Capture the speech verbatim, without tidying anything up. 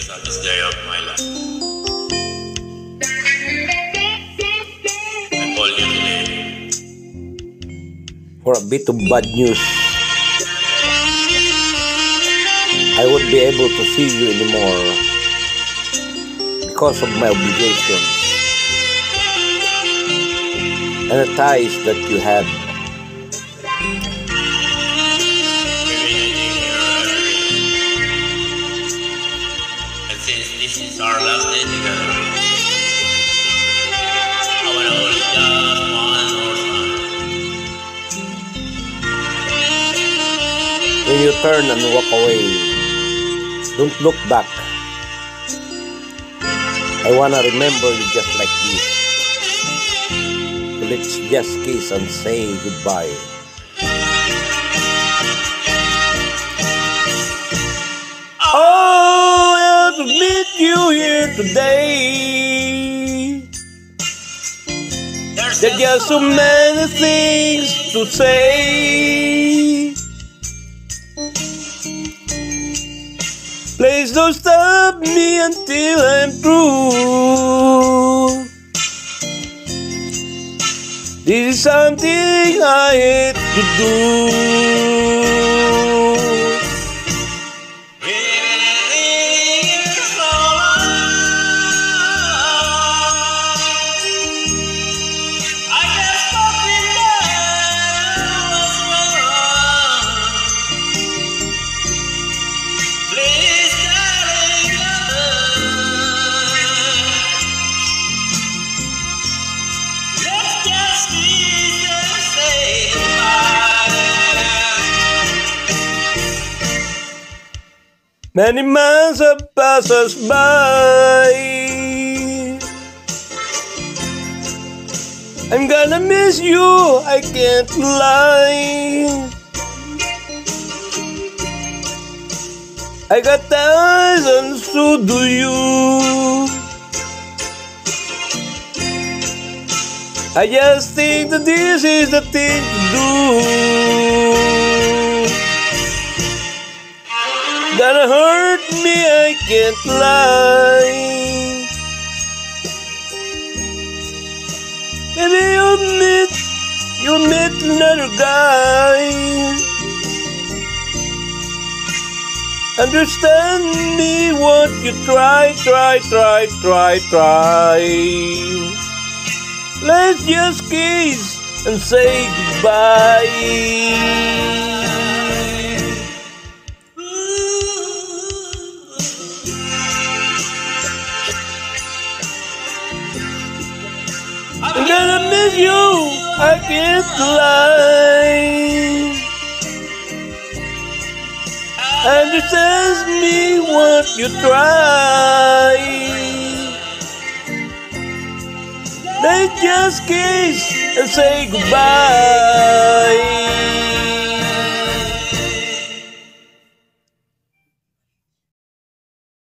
saddest day of my life. I called you today for a bit of bad news. I won't be able to see you anymore because of my obligations and the ties that you had. Since this is our last day together, I wanna hold it just one more time. When you turn and walk away, don't look back. I wanna remember you just like this. So let's just kiss and say goodbye. Oh, to meet you here today. There's just so many things to say. Please don't stop me until I'm through. This is something I hate to do. Many months have passed us by. I'm gonna miss you, I can't lie. I got eyes and so do you. I just think that this is the thing to do. Gonna hurt me, I can't lie. Maybe you'll meet, you'll meet another guy. Understand me, won't you try, try, try, try, try. Let's just kiss and say goodbye. I'm gonna miss you, I can't lie. Understand me, won't you try? Let's just kiss and say goodbye.